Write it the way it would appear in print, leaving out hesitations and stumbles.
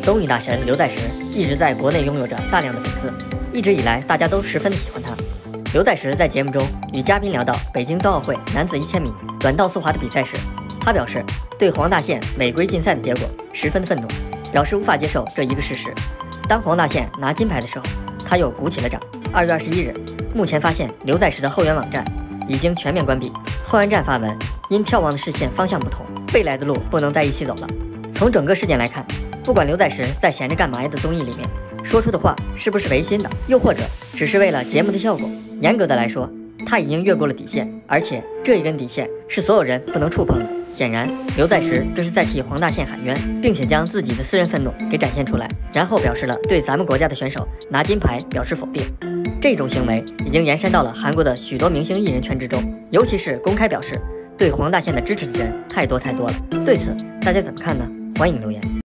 综艺大神刘在石一直在国内拥有着大量的粉丝，一直以来大家都十分的喜欢他。刘在石在节目中与嘉宾聊到北京冬奥会男子1000米短道速滑的比赛时，他表示对黄大宪违规禁赛的结果十分愤怒，表示无法接受这一个事实。当黄大宪拿金牌的时候，他又鼓起了掌。2月21日，目前发现刘在石的后援网站已经全面关闭，后援站发文因眺望的视线方向不同，未来的路不能在一起走了。从整个事件来看，不管刘在石在闲着干嘛呀的综艺里面说出的话是不是违心的，又或者只是为了节目的效果，严格的来说，他已经越过了底线，而且这一根底线是所有人不能触碰的。显然，刘在石这是在替黄大宪喊冤，并且将自己的私人愤怒给展现出来，然后表示了对咱们国家的选手拿金牌表示否定。这种行为已经延伸到了韩国的许多明星艺人圈之中，尤其是公开表示对黄大宪的支持的人太多了。对此，大家怎么看呢？欢迎留言。